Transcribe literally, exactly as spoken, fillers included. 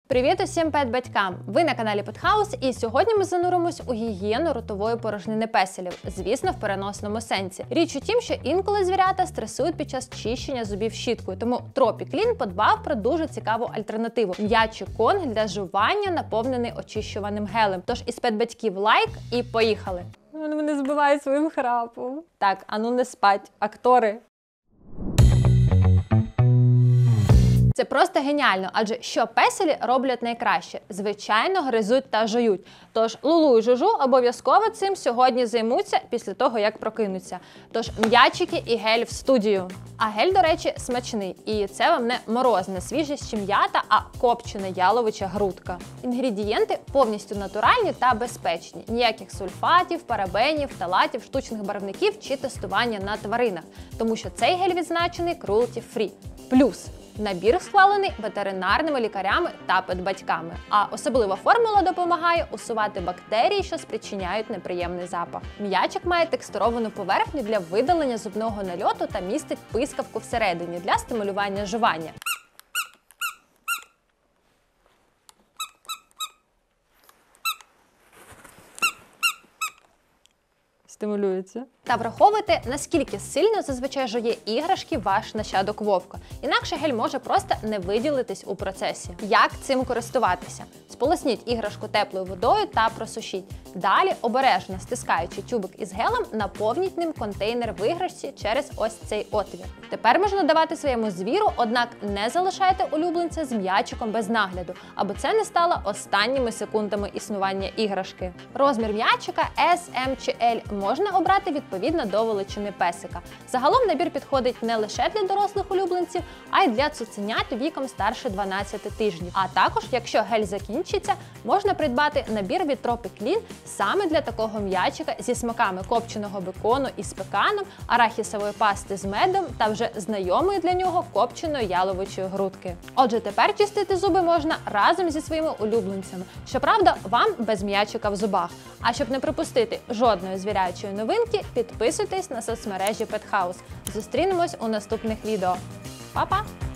Привіт усім пет-батькам! Ви на каналі Петхаус, і сьогодні ми зануримось у гігієну ротової порожнини песелів, звісно, в переносному сенсі. Річ у тім, що інколи звірята стресують під час чищення зубів щіткою, тому Тропіклін подбав про дуже цікаву альтернативу – м'ячий конг для жування, наповнений очищуваним гелем. Тож із пет-батьків лайк і поїхали! Вони мене збивають своїм храпом. Так, ану не спать, актори! Це просто геніально, адже що песелі роблять найкраще? Звичайно, гризуть та жують. Тож Лулу і Жужу обов'язково цим сьогодні займуться після того, як прокинуться. Тож м'ячики і гель в студію. А гель, до речі, смачний. І це вам не морозна свіжість чи м'ята, а копчена яловича грудка. Інгредієнти повністю натуральні та безпечні. Ніяких сульфатів, парабенів, фталатів, штучних барвників чи тестування на тваринах. Тому що цей гель відзначений cruelty-free. Плюс набір схвалений ветеринарними лікарями та педбатьками. А особлива формула допомагає усувати бактерії, що спричиняють неприємний запах. М'ячик має текстуровану поверхню для видалення зубного нальоту та містить пискавку всередині для стимулювання жування. Стимулюється. Та враховуйте, наскільки сильно зазвичай жує іграшки ваш нащадок вовка. Інакше гель може просто не виділитись у процесі. Як цим користуватися? Сполосніть іграшку теплою водою та просушіть. Далі, обережно стискаючи тюбик із гелем, наповніть ним контейнер в іграшці через ось цей отвір. Тепер можна давати своєму звіру, однак не залишайте улюбленця з м'ячиком без нагляду, аби це не стало останніми секундами існування іграшки. Розмір м'ячика ес, ем чи ель можна обрати відповідно до величини песика. Загалом набір підходить не лише для дорослих улюбленців, а й для цуценят віком старше дванадцяти тижнів. А також, якщо гель закінчиться, можна придбати набір від Тропіклін саме для такого м'ячика зі смаками копченого бекону із пеканом, арахісової пасти з медом та вже знайомої для нього копченої яловичої грудки. Отже, тепер чистити зуби можна разом зі своїми улюбленцями. Щоправда, вам без м'ячика в зубах. А щоб не пропустити жодної звірячої новинки, підписуйтесь на соцмережі Петхаус. Зустрінемось у наступних відео. Па-па!